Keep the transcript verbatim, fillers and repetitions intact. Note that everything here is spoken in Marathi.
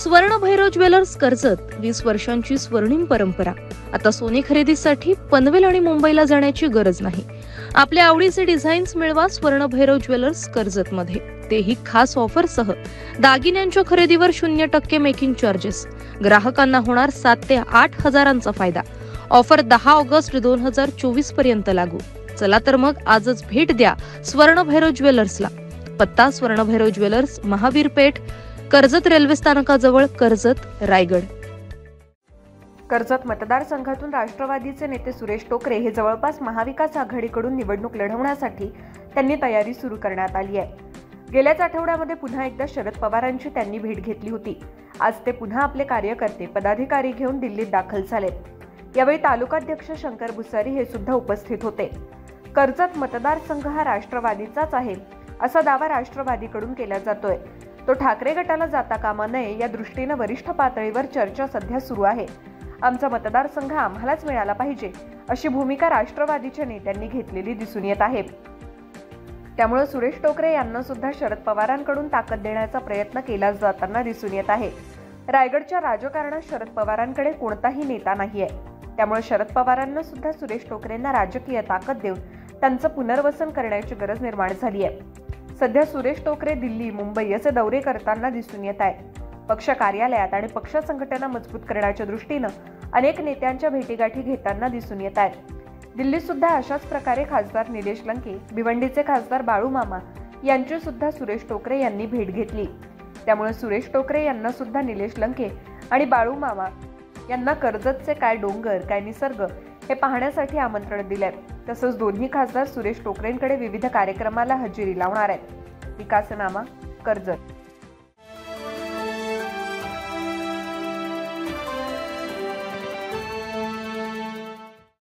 स्वर्ण भैरव ज्वेलर्स कर्जत वीस वर्षांची स्वर्णिम परंपरा। आता सोने खरेदीसाठी पनवेल आणि मुंबईला जाण्याची गरज नाही। आपल्या आवडीचे डिझाईन्स मिळवा स्वर्ण भैरव ज्वेलर्स कर्जत मध्ये, तेही खास ऑफर सह। दागिन्यांच्या खरेदीवर शून्य टक्के मेकिंग चार्जेस, ग्राहकांना होणार सात ते आठ हजारांचा फायदा। ऑफर दहा ऑगस्ट दोन हजार चोवीस पर्यंत लागू। चला तर मग आजच भेट द्या स्वर्ण भैरव ज्वेलर्सला। पत्ता स्वर्ण भैरव ज्वेलर्स, महावीर पेठ, कर्जत रेल्वे स्थानकाजवळ, कर्जत, रायगड। कर्जत मतदारसंघातून राष्ट्रवादीचे नेते सुरेश टोकरे हे जवळपास महाविकास आघाडीकडून निवडणूक लढवण्यासाठी त्यांनी तयारी सुरू करण्यात आली आहे। गेल्याच आठवड्यामध्ये पुन्हा एकदा शरद पवारांची त्यांनी भेट घेतली होती। आज ते पुन्हा आपले कार्यकर्ते पदाधिकारी घेऊन दिल्लीत दाखल झालेत। यावेळी तालुकाध्यक्ष शंकर भुसारी हे सुद्धा उपस्थित होते। कर्जत मतदारसंघ हा राष्ट्रवादीचाच आहे असा दावा राष्ट्रवादीकडून केला जातोय। तो ठाकरे गटाला जाता कामा नये या दृष्टीने वरिष्ठ पातळीवर चर्चा सध्या सुरू आहे। आमचा मतदारसंघ आम्हालाच मिळाला पाहिजे अशी भूमिका राष्ट्रवादीच्या नेत्यांनी घेतलेली दिसून येत आहे। त्यामुळे सुरेश टोकरे यांना सुद्धा शरद पवारांकडून ताकद देण्याचा प्रयत्न केला जाताना दिसून येत आहे। रायगडच्या राजकारणात शरद पवारांकडे कोणताही नेता नाहीये, त्यामुळे शरद पवारांना सुद्धा सुरेश टोकरेंना राजकीय ताकद देऊन त्यांचं पुनर्वसन करण्याची गरज निर्माण झाली आहे। सध्या सुरेश टोकरे दिल्ली, मुंबई असे दौरे करताना दिसून येत आहे। पक्ष कार्यालयात आणि पक्ष संघटना मजबूत करण्याच्या दृष्टीने अनेक नेत्यांच्या भेटीगाठी घेताना दिसून येत आहेत। दिल्लीत सुद्धा अशाच प्रकारे खासदार निलेश लंके, भिवंडीचे खासदार बाळू मामा यांची सुद्धा सुरेश टोकरे यांनी भेट घेतली। त्यामुळे सुरेश टोकरे यांना सुद्धा निलेश लंके आणि बाळू मामा यांना कर्जतचे काय डोंगर, काय निसर्ग हे पाहण्यासाठी आमंत्रण दिले। तसंच दोन्ही खासदार सुरेश टोकरेंकडे विविध कार्यक्रमाला हजेरी लावणार आहेत। विकासनामा, कर्जत।